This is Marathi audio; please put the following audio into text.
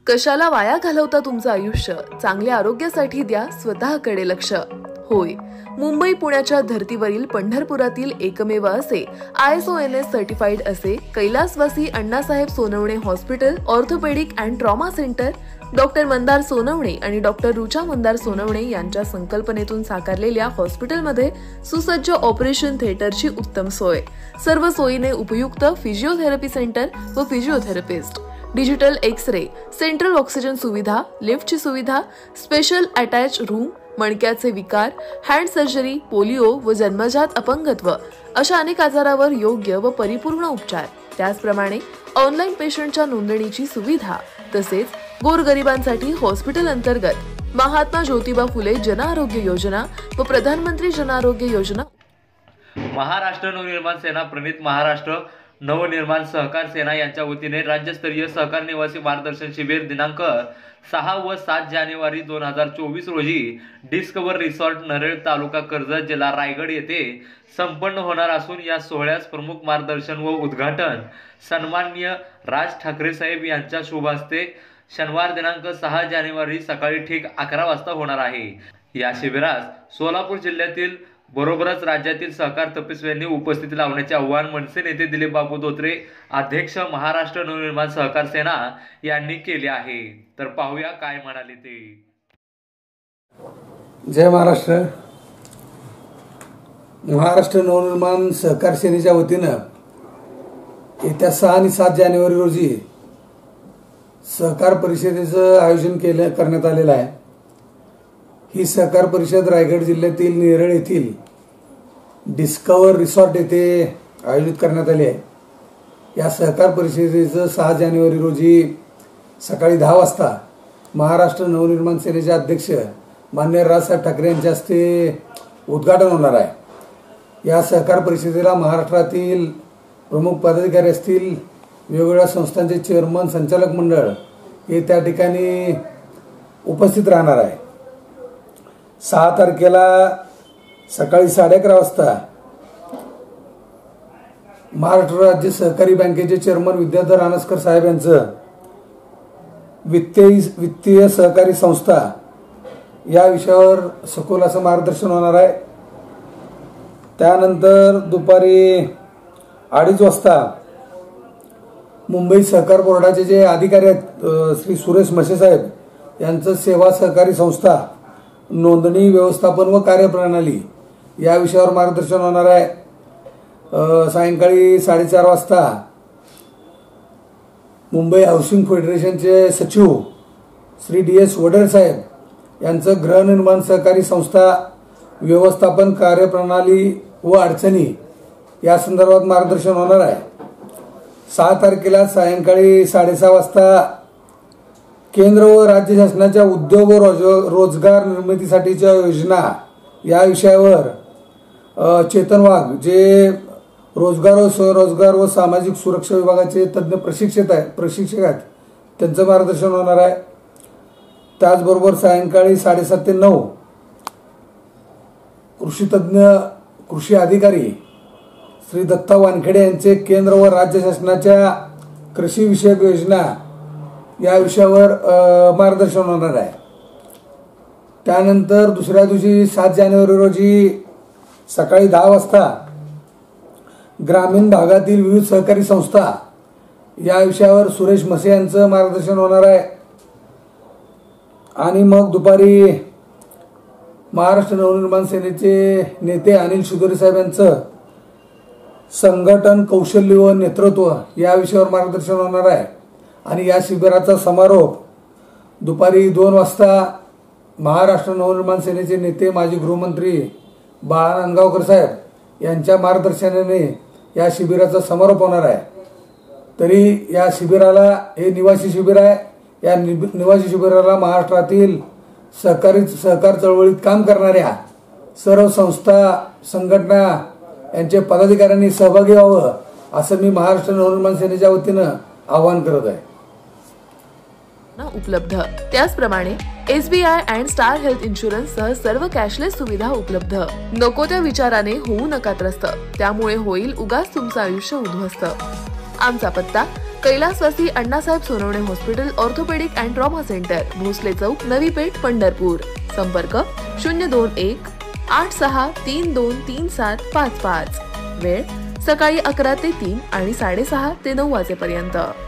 कशाला वाया घालवता तुमचं आयुष्य? चांगल्या आरोग्यासाठी द्या स्वतःकडे लक्ष. होय, मुंबई पुण्याच्या धर्तीवरील पंढरपुरातील एकमेव असे ISO/NS सर्टिफाईड असे कैलासवासी Annasaheb Sonawane hospital orthopaedic and trauma centre doctor Mandar Sonawane आणि डॉक्टर रुचा मंदार सोनवणे यांच्या संकल्पनेतून साकारलेल्या हॉस्पिटलमध्ये सुसज्ज ऑपरेशन थिएटरची उत्तम सोय, सर्व सोयीने उपयुक्त फिजिओथेरपी सेंटर व physiotherapist, digital X-ray, central oxygen सुविधा, लिफ्टची सुविधा, स्पेशल अटॅच रूम, मणक्याचे विकार, हँड सर्जरी, पोलिओ व जन्मजात अपंगत्व अशा अनेक आजारावर योग्य व परिपूर्ण उपचार. त्याचप्रमाणे ऑनलाईन पेशंटच्या नोंदणीची सुविधा तसेच गोरगरिबांसाठी हॉस्पिटल अंतर्गत महात्मा ज्योतिबा फुले जन आरोग्य योजना व प्रधानमंत्री जन आरोग्य योजना. महाराष्ट्र नवनिर्माण सेना प्रणित महाराष्ट्र नवनिर्माण सहकार सेना यांच्या वतीने राज्यस्तरीय सहकार निवासी मार्गदर्शन शिबिर दिनांक 6 व 7 जानेवारी 2024 रोजी डिस्कवर रिसॉर्ट नरेळ तालुका कर्जत जिल्हा रायगड येथे संपन्न होणार असून या सोहळ्यास प्रमुख मार्गदर्शन व उद्घाटन सन्माननीय राज ठाकरे साहेब यांच्या शुभ हस्ते शनिवार दिनांक 6 जानेवारी सकाळी ठीक 11 वाजता होणार आहे. या शिबिरास सोलापूर जिल्ह्यातील बरोबरच राज्यातील सहकार तपस्व्यांनी उपस्थिती लावण्याचे आवाहन मनसे नेते दिलीप बापू धोत्रे अध्यक्ष महाराष्ट्र नवनिर्माण सहकार सेना यांनी केले आहे. तर पाहूया काय म्हणाले ते. जय महाराष्ट्र. महाराष्ट्र नवनिर्माण सहकार सेनेच्या वतीनं येत्या 6 आणि 7 जानेवारी रोजी सहकार परिषदेचं आयोजन करण्यात आलेलं आहे. ही सहकार परिषद रायगड जिल्ह्यातील नेरळ येथील डिस्कवर रिसॉर्ट येथे आयोजित करण्यात आली आहे. या सहकार परिषदेचं 6 जानेवारी रोजी सकाळी 10 वाजता महाराष्ट्र नवनिर्माण सेनेचे अध्यक्ष माननीय राजसाहेब ठाकरे यांच्या हस्ते उद्घाटन होणार आहे. या सहकार परिषदेला महाराष्ट्रातील प्रमुख पदाधिकारी असतील, वेगवेगळ्या संस्थांचे चेअरमन, संचालक मंडळ हे त्या ठिकाणी उपस्थित राहणार आहे. 6 तारखेला सकाळी 11:30 वाजता महाराष्ट्र राज्य सहकारी बँकेचे चेअरमन विद्याधर रानसकर साहेब यांचं वित्तीय सहकारी संस्था या विषयावर सखोल असं मार्गदर्शन होणार आहे. त्यानंतर दुपारी 2:30 वाजता मुंबई सहकार बोर्डाचे जे अधिकारी आहेत श्री सुरेश मसे साहेब यांचं सेवा सहकारी संस्था नोंदणी, व्यवस्थापन व कार्यप्रणाली या विषयावर मार्गदर्शन होणार आहे. सायंकाळी 4:30 वाजता मुंबई हाऊसिंग फेडरेशनचे सचिव श्री DS वडेर साहेब यांचं गृहनिर्माण सहकारी संस्था व्यवस्थापन, कार्यप्रणाली व अडचणी या संदर्भात मार्गदर्शन होणार आहे. 6 तारखेला सायंकाळी 6:30 वाजता केंद्र व राज्य शासनाच्या उद्योग व रोजगार निर्मितीसाठीच्या योजना या विषयावर चेतन वाघ जे रोजगार व स्वरोजगार व सामाजिक सुरक्षा विभागाचे तज्ज्ञ प्रशिक्षक आहेत त्यांचं मार्गदर्शन होणार आहे. त्याचबरोबर सायंकाळी 7:30 ते 9 कृषी अधिकारी श्री दत्ता वानखेडे यांचे केंद्र व राज्य शासनाच्या कृषी विषयक योजना या विषयावर मार्गदर्शन होणार आहे. त्यानंतर दुसऱ्या दिवशी 7 जानेवारी रोजी सकाळी 10 वाजता ग्रामीण भागातील विविध सहकारी संस्था या विषयावर सुरेश मसे यांचं मार्गदर्शन होणार आहे. आणि मग दुपारी महाराष्ट्र नवनिर्माण सेनेचे नेते अनिल शिदोरे साहेब यांचं संघटन, कौशल्य व नेतृत्व या विषयावर मार्गदर्शन होणार आहे. आणि या शिबिराचा समारोप दुपारी 2 वाजता महाराष्ट्र नवनिर्माण सेनेचे नेते माजी गृहमंत्री बाळा नांदगावकर साहेब यांच्या मार्गदर्शनाने या शिबिराचा समारोप होणार आहे. तरी या शिबिराला हे निवासी शिबिर आहे. या निवासी शिबिराला महाराष्ट्रातील सहकार चळवळीत काम करणाऱ्या सर्व संस्था, संघटना यांचे पदाधिकाऱ्यांनी सहभागी व्हावं असं मी महाराष्ट्र नवनिर्माण सेनेच्या वतीनं आवाहन करत आहे. उपलब्ध. त्याचप्रमाणे SBI and star health insurance सह सर्व कॅशलेस सुविधा उपलब्ध. नको त्या विचाराने होऊ नका त्रस्त, त्यामुळे होईल उगाच तुमचं आयुष्य उद्ध्वस्त. आमचा पत्ता कैलासवासी Annasaheb Sonawane hospital orthopaedic and trauma centre, Bhosale चौक, नवी पेठ, पंढरपूर. संपर्क 021-86323755. वेळ सकाळी 11 ते 3 आणि 6:30 ते 9 वाजेपर्यंत.